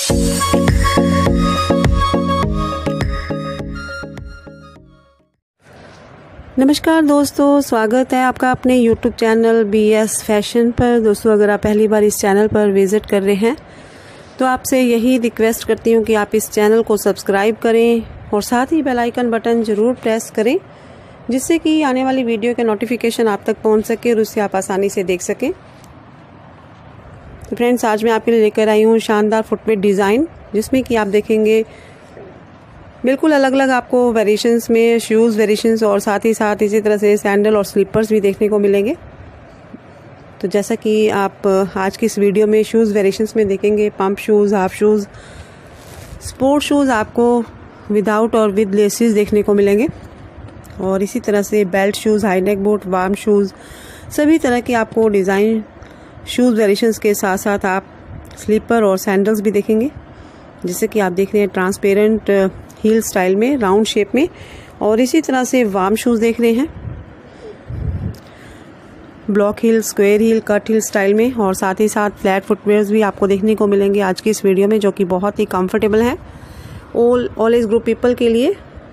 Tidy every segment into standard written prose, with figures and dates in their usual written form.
नमस्कार दोस्तों, स्वागत है आपका अपने YouTube चैनल BS फैशन पर। दोस्तों, अगर आप पहली बार इस चैनल पर विज़िट कर रहे हैं तो आपसे यही रिक्वेस्ट करती हूँ कि आप इस चैनल को सब्सक्राइब करें और साथ ही बेल आइकन बटन ज़रूर प्रेस करें, जिससे कि आने वाली वीडियो के नोटिफिकेशन आप तक पहुँच सके और उससे आप आसानी से देख सकें। तो फ्रेंड्स, आज मैं आपके लिए लेकर आई हूँ शानदार फुटवेयर डिज़ाइन, जिसमें कि आप देखेंगे बिल्कुल अलग अलग आपको वेरिएशंस में शूज़ वेरिएशंस और साथ ही साथ इसी तरह से सैंडल और स्लीपर्स भी देखने को मिलेंगे। तो जैसा कि आप आज की इस वीडियो में शूज़ वेरिएशंस में देखेंगे, pump shoes, half shoes, sport shoes आपको विदाउट और विद लेसेस देखने को मिलेंगे और इसी तरह से belt shoes, high neck boot, warm shoes, सभी तरह के आपको डिज़ाइन शूज़ वेरिएशंस के साथ साथ आप स्लीपर और सैंडल्स भी देखेंगे, जिससे कि आप देख रहे हैं ट्रांसपेरेंट हील स्टाइल में, राउंड शेप में, और इसी तरह से वार्म शूज़ देख रहे हैं block heel, square heel, cut heel style में, और साथ ही साथ फ्लैट फुटवेयर्स भी आपको देखने को मिलेंगे आज की इस वीडियो में, जो कि बहुत ही कंफर्टेबल है ऑल एज ग्रुप पीपल के लिए।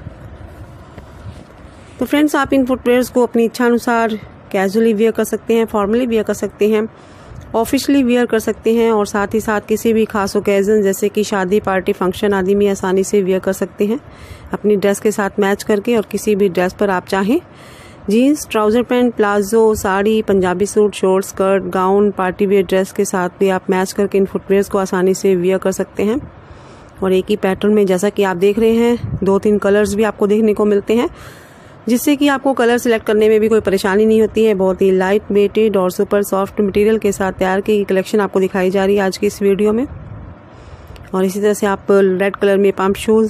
तो फ्रेंड्स, आप इन फुटवेयर्स को अपनी इच्छा अनुसार कैजुअली वियर कर सकते हैं, फॉर्मली वियर कर सकते हैं, ऑफिशियली वियर कर सकते हैं और साथ ही साथ किसी भी खास ओकेजन जैसे कि शादी, पार्टी, फंक्शन आदि में आसानी से वियर कर सकते हैं अपनी ड्रेस के साथ मैच करके। और किसी भी ड्रेस पर आप चाहें jeans, trouser pant, palazzo, sari, Punjabi suit, short skirt, gown, party wear dress के साथ भी आप मैच करके इन फुटवेयर्स को आसानी से वियर कर सकते हैं। और एक ही पैटर्न में, जैसा कि आप देख रहे हैं, 2-3 कलर्स भी आपको देखने को मिलते हैं, जिससे कि आपको कलर सिलेक्ट करने में भी कोई परेशानी नहीं होती है। बहुत ही लाइट वेटेड और सुपर सॉफ्ट मटेरियल के साथ तैयार की कलेक्शन आपको दिखाई जा रही है आज की इस वीडियो में। और इसी तरह से आप रेड कलर में पंप शूज़,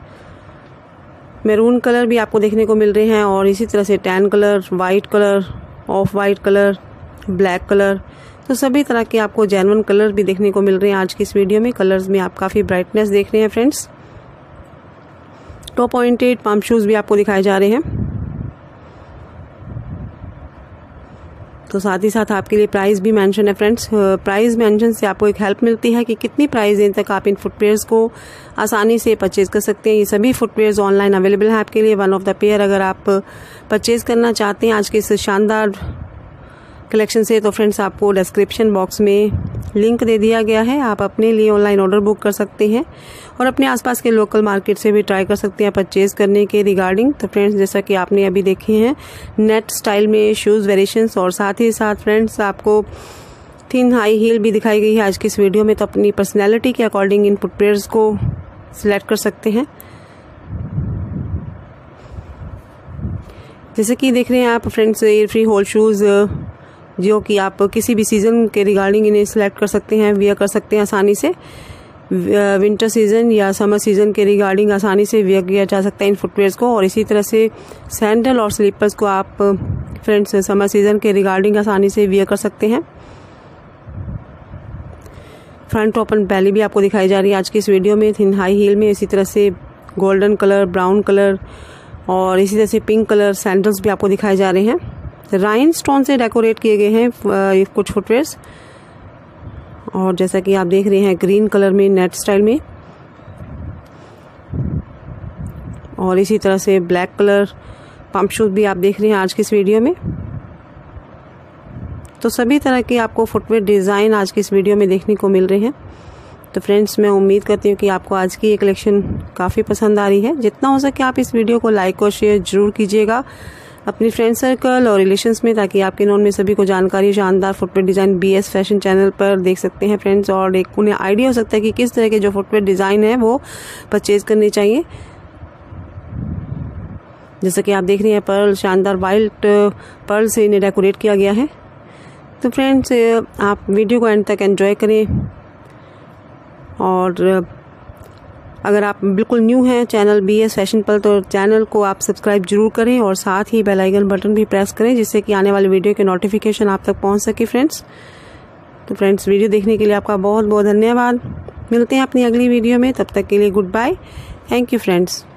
मैरून कलर भी आपको देखने को मिल रहे हैं, और इसी तरह से tan colour, white colour, off white colour, black colour, तो सभी तरह के आपको जेन्युइन कलर भी देखने को मिल रहे हैं आज की इस वीडियो में। कलर्स में आप काफ़ी ब्राइटनेस देख रहे हैं friends. Top pointed pump shoes भी आपको दिखाए जा रहे हैं। तो साथ ही साथ आपके लिए प्राइस भी मेंशन है फ्रेंड्स। प्राइस मेंशन से आपको एक हेल्प मिलती है कि कितनी प्राइस रेंज तक आप इन फुटवेयर्स को आसानी से परचेज कर सकते हैं। ये सभी फुटवेयर्स ऑनलाइन अवेलेबल है आपके लिए, वन ऑफ द पेयर। अगर आप परचेज करना चाहते हैं आज के इस शानदार कलेक्शन से, तो फ्रेंड्स आपको डिस्क्रिप्शन बॉक्स में लिंक दे दिया गया है, आप अपने लिए ऑनलाइन ऑर्डर बुक कर सकते हैं और अपने आसपास के लोकल मार्केट से भी ट्राई कर सकते हैं परचेज करने के रिगार्डिंग। तो फ्रेंड्स, जैसा कि आपने अभी देखे हैं नेट स्टाइल में शूज़ वेरिएशंस, और साथ ही साथ फ्रेंड्स आपको थिन हाई हील भी दिखाई गई है आज की इस वीडियो में। तो अपनी पर्सनैलिटी के अकॉर्डिंग इन फुटवेयर्स को सिलेक्ट कर सकते हैं। जैसे कि देख रहे हैं आप friends, air free hole shoes, जो कि आप किसी भी सीज़न के रिगार्डिंग इन्हें सिलेक्ट कर सकते हैं, वियर कर सकते हैं आसानी से। विंटर सीज़न या समर सीज़न के रिगार्डिंग आसानी से वियर किया जा सकता है इन फुटवेयर्स को। और इसी तरह से सैंडल और स्लीपर्स को आप फ्रेंड्स समर सीज़न के रिगार्डिंग आसानी से वियर कर सकते हैं। फ्रंट ओपन बैली भी आपको दिखाई जा रही है आज की इस वीडियो में, थिन हाई हील में। इसी तरह से गोल्डन कलर, ब्राउन कलर और इसी तरह से पिंक कलर सैंडल्स भी आपको दिखाए जा रहे हैं। राइन स्टोन से डेकोरेट किए गए हैं कुछ फुटवेयर्स, और जैसा कि आप देख रहे हैं ग्रीन कलर में नेट स्टाइल में, और इसी तरह से ब्लैक कलर पंप शूज भी आप देख रहे हैं आज की इस वीडियो में। तो सभी तरह के आपको फुटवेयर डिज़ाइन आज की इस वीडियो में देखने को मिल रहे हैं। तो फ्रेंड्स, मैं उम्मीद करती हूँ कि आपको आज की ये कलेक्शन काफ़ी पसंद आ रही है। जितना हो सके आप इस वीडियो को लाइक और शेयर जरूर कीजिएगा अपनी फ्रेंड सर्कल और रिलेशंस में, ताकि आपके नोन में सभी को जानकारी शानदार footwear design BS fashion channel पर देख सकते हैं फ्रेंड्स, और एक उन्हें आइडिया हो सकता है कि किस तरह के जो फुटवेयर डिज़ाइन है वो परचेज करने चाहिए। जैसा कि आप देख रहे हैं पर्ल, शानदार वाइट पर्ल से इन्हें डेकोरेट किया गया है। तो फ्रेंड्स, आप वीडियो को एंड तक एंजॉय करें, और अगर आप बिल्कुल न्यू हैं चैनल BS फैशन पर, तो चैनल को आप सब्सक्राइब जरूर करें और साथ ही बेल आइकन बटन भी प्रेस करें, जिससे कि आने वाली वीडियो के नोटिफिकेशन आप तक पहुंच सके फ्रेंड्स। तो फ्रेंड्स, वीडियो देखने के लिए आपका बहुत बहुत धन्यवाद। मिलते हैं अपनी अगली वीडियो में, तब तक के लिए good bye. Thank you friends.